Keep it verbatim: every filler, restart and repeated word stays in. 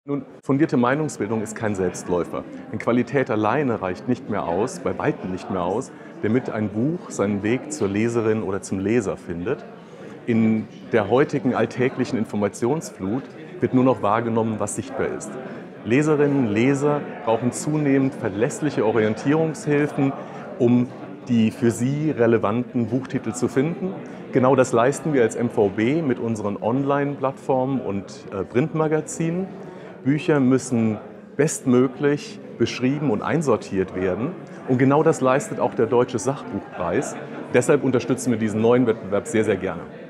Nun, fundierte Meinungsbildung ist kein Selbstläufer. Denn Qualität alleine reicht nicht mehr aus, bei weitem nicht mehr aus, damit ein Buch seinen Weg zur Leserin oder zum Leser findet. In der heutigen alltäglichen Informationsflut wird nur noch wahrgenommen, was sichtbar ist. Leserinnen und Leser brauchen zunehmend verlässliche Orientierungshilfen, um die für sie relevanten Buchtitel zu finden. Genau das leisten wir als M V B mit unseren Online-Plattformen und äh, Printmagazinen. Bücher müssen bestmöglich beschrieben und einsortiert werden. Und genau das leistet auch der Deutsche Sachbuchpreis. Deshalb unterstützen wir diesen neuen Wettbewerb sehr, sehr gerne.